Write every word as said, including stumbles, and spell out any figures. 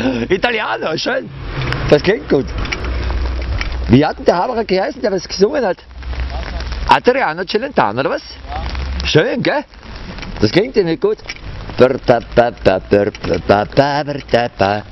Italiano, schön. Das klingt gut. Wie hat denn der Haberer geheißen, der was gesungen hat? Adriano Celentano, oder was? Ja. Schön, gell? Das klingt ja nicht gut.